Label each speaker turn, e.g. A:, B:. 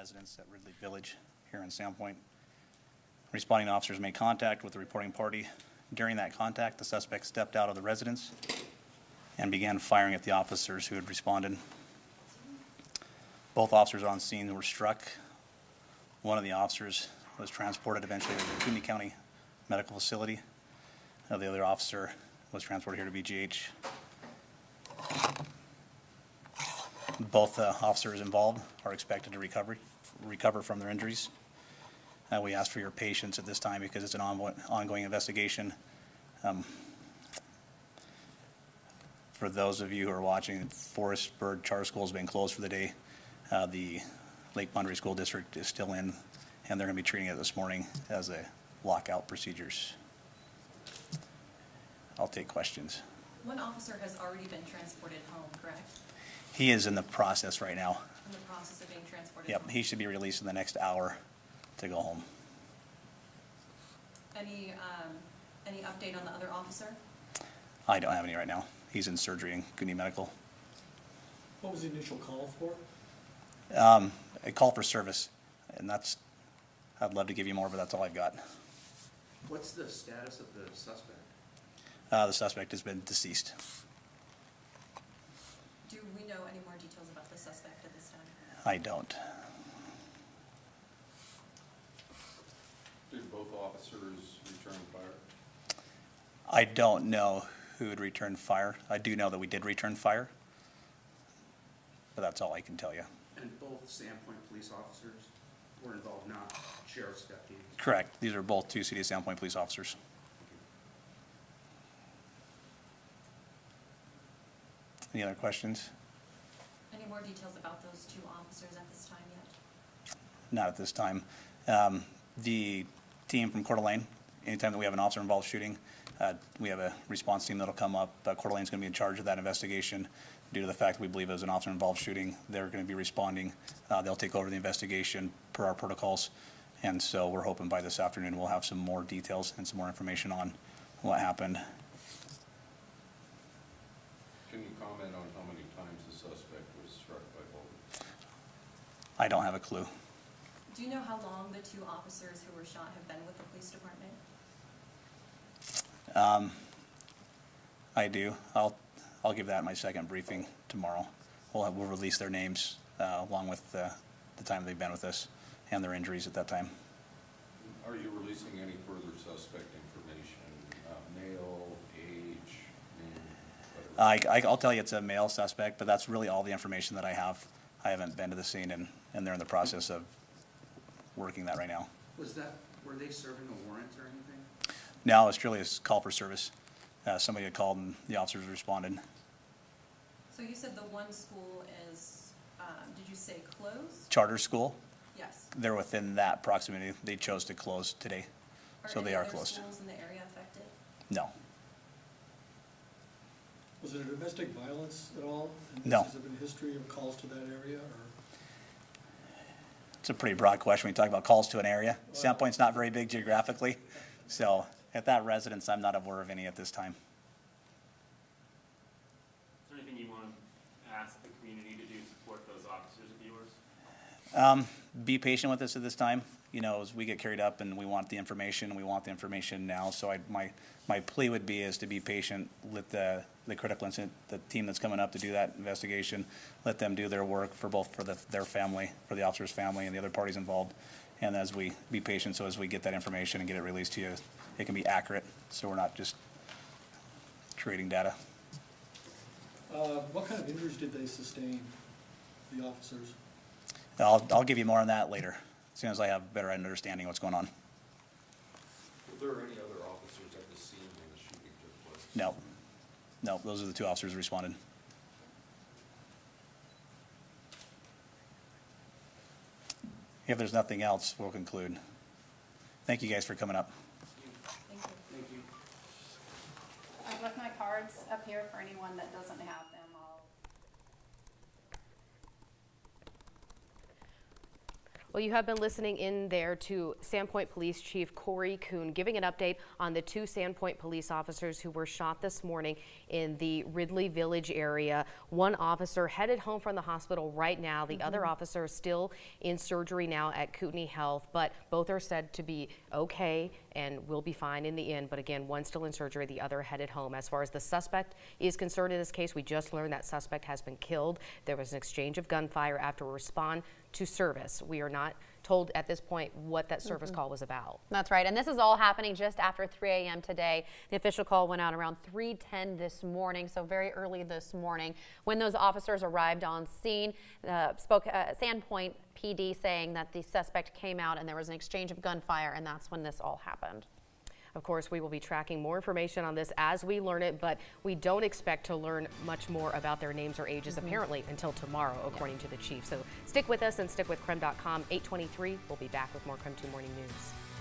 A: residence at Ridley Village here in Sandpoint. Responding officers made contact with the reporting party. During that contact, the suspect stepped out of the residence and began firing at the officers who had responded. Both officers on scene were struck. One of the officers was transported eventually to the Cooney County Medical Facility. The other officer was transported here to BGH. Both officers involved are expected to recover from their injuries. We ask for your patience at this time because it's an ongoing investigation. For those of you who are watching, Forest Bird Charter School has been closed for the day. The Lake Boundary School District is still in, and they're going to be treating it this morning as a lockout procedures. I'll take questions.
B: One officer has already been transported home, correct?
A: He is in the process right now.
B: In the process of being transported
A: Yep,
B: home?
A: he should be released in the next hour to go home.
B: Any update on the other officer?
A: I don't have any right now. He's in surgery in Cooney Medical.
C: What was the initial call for?
A: A call for service, and that's, I'd love to give you more, but that's all I've got.
D: What's the status of the suspect?
A: The suspect has been deceased.
B: Do we know any more details about the suspect at this time?
A: I don't.
E: Did both officers return fire?
A: I don't know who would return fire. I do know that we did return fire, but that's all I can tell you.
D: And both Sandpoint police officers were involved, not sheriff's deputies?
A: Correct. These are both two City of Sandpoint police officers. Any other questions?
B: Any more details about those two officers at this time yet?
A: Not at this time. The team from Coeur d'Alene, anytime that we have an officer-involved shooting, we have a response team that'll come up. Coeur d'Alene's going to be in charge of that investigation. Due to the fact that we believe it was an officer-involved shooting, they're going to be responding. They'll take over the investigation per our protocols. And so we're hoping by this afternoon we'll have some more details and some more information on what happened.
E: Can you comment on how many times the suspect was struck by bullet?
A: I don't have a clue.
B: Do you know how long the two officers who were shot have been with the police department?
A: I do. I'll give that my second briefing tomorrow. We'll release their names along with the time they've been with us and their injuries at that time.
E: Are you releasing any further suspect information? Male, age, name?
A: I'll tell you it's a male suspect, but that's really all the information that I have. I haven't been to the scene, and they're in the process of working that right now.
D: Were they serving a warrant or anything?
A: No, it's truly a call for service. Somebody had called and the officers responded.
B: So you said the one school is, did you say closed?
A: Charter school,
B: Yes.
A: they're within that proximity. They chose to close today, so they are closed.
B: Are any other schools in the area affected?
A: No.
C: Was it a domestic violence at all? And
A: No.
C: Has there been a history of calls to that area? Or?
A: It's a pretty broad question when you talk about calls to an area.
C: Well,
A: Sandpoint's not very big geographically, so at that residence, I'm not aware of any at this time.
F: Is there anything you want to ask the community to do to support those officers of yours?
A: Be patient with us at this time. You know, as we get carried up and we want the information now. So my plea would be is to be patient with the critical incident, the team that's coming up to do that investigation. Let them do their work for their family, for the officer's family and the other parties involved. And as we be patient, so as we get that information and get it released to you, it can be accurate. So we're not just creating data.
C: What kind of injuries did they sustain, the officers?
A: I'll give you more on that later, as soon as I have a better understanding of what's going on.
E: Were there any other officers at the scene when the shooting took place?
A: No. No, those are the two officers who responded. If there's nothing else, we'll conclude. Thank you guys for coming up.
B: Thank you.
D: Thank you.
G: I've left my cards up here for anyone that doesn't have them.
H: Well, you have been listening in there to Sandpoint Police Chief Corey Kuhn giving an update on the 2 Sandpoint police officers who were shot this morning in the Ridley Village area. One officer headed home from the hospital right now. The other officer is still in surgery now at Kootenai Health, but both are said to be okay and will be fine in the end. But again, one still in surgery, the other headed home. As far as the suspect is concerned in this case, we just learned that suspect has been killed. There was an exchange of gunfire after a respond to service. We are not told at this point what that service call was about.
I: That's right, and this is all happening just after 3 a.m. today. The official call went out around 3:10 this morning, so very early this morning. When those officers arrived on scene, spoke Sandpoint PD saying that the suspect came out and there was an exchange of gunfire, and that's when this all happened.
H: Of course, we will be tracking more information on this as we learn it, but we don't expect to learn much more about their names or ages apparently until tomorrow, according to the chief. So stick with us and stick with KREM.com. 8:23, we'll be back with more KREM 2 Morning News.